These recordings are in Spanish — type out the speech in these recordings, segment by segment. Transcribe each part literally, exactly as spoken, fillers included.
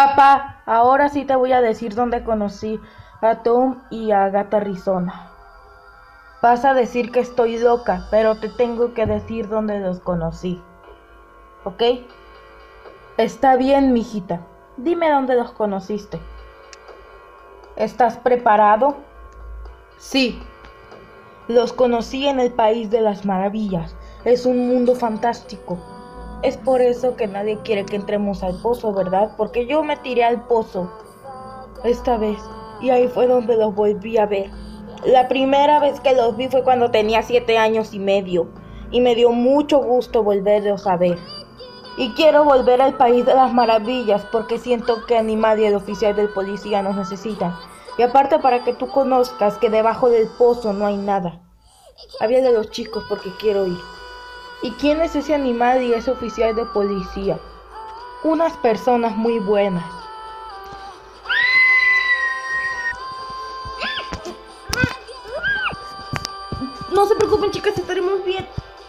Papá, ahora sí te voy a decir dónde conocí a Tom y a Gata Rizona. Vas a decir que estoy loca, pero te tengo que decir dónde los conocí. ¿Ok? Está bien, mijita. Dime dónde los conociste. ¿Estás preparado? Sí. Los conocí en el País de las Maravillas. Es un mundo fantástico. Es por eso que nadie quiere que entremos al pozo, ¿verdad? Porque yo me tiré al pozo esta vez y ahí fue donde los volví a ver. La primera vez que los vi fue cuando tenía siete años y medio y me dio mucho gusto volverlos a ver. Y quiero volver al País de las Maravillas porque siento que Animal y el oficial del policía nos necesitan. Y aparte para que tú conozcas que debajo del pozo no hay nada. Había de los chicos porque quiero ir. ¿Y quién es ese animal y ese oficial de policía? Unas personas muy buenas. No se preocupen, chicas, estaremos bien.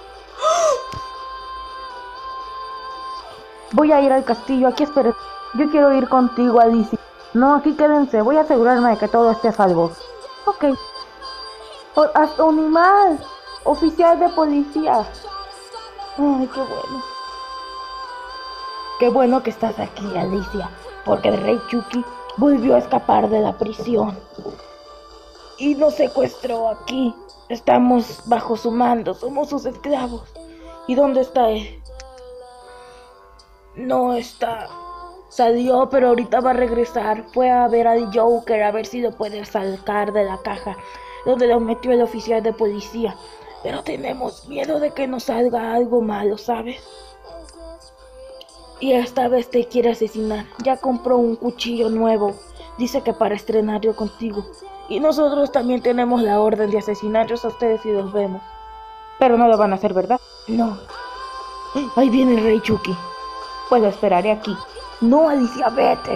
Voy a ir al castillo, aquí esperen. Yo quiero ir contigo, Alicia. No, aquí quédense, voy a asegurarme de que todo esté a salvo. Ok. O hasta un animal. Oficial de policía. Ay, qué bueno. Qué bueno que estás aquí, Alicia, porque el rey Chucky volvió a escapar de la prisión y nos secuestró aquí. Estamos bajo su mando, somos sus esclavos. ¿Y dónde está él? No está. Salió, pero ahorita va a regresar. Fue a ver al Joker a ver si lo puede sacar de la caja donde lo metió el oficial de policía. Pero tenemos miedo de que nos salga algo malo, ¿sabes? Y esta vez te quiere asesinar. Ya compró un cuchillo nuevo. Dice que para estrenarlo contigo. Y nosotros también tenemos la orden de asesinarlos a ustedes si los vemos. Pero no lo van a hacer, ¿verdad? No. Ahí viene el rey Chucky. Pues lo esperaré aquí. No, Alicia, vete.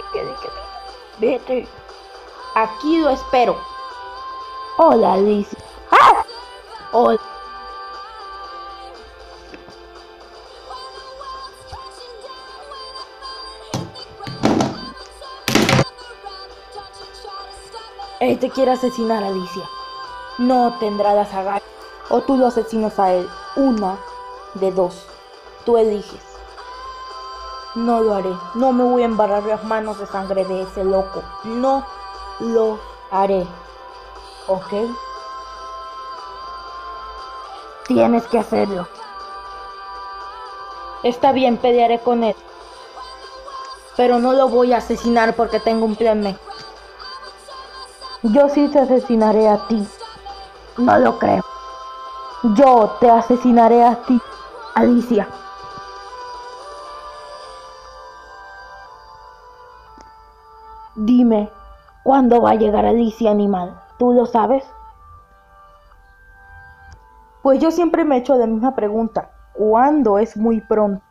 Vete. Aquí lo espero. Hola, Alicia. ¡Ah! Hola. Él te quiere asesinar, Alicia. No tendrá las agallas. O tú lo asesinas a él. Una de dos. Tú eliges. No lo haré. No me voy a embarrar las manos de sangre de ese loco. No lo haré. ¿Ok? Tienes que hacerlo. Está bien, pelearé con él. Pero no lo voy a asesinar porque tengo un plan B. Yo sí te asesinaré a ti. No lo creo. Yo te asesinaré a ti, Alicia. Dime, ¿cuándo va a llegar Alicia, animal? ¿Tú lo sabes? Pues yo siempre me he hecho la misma pregunta. ¿Cuándo es muy pronto?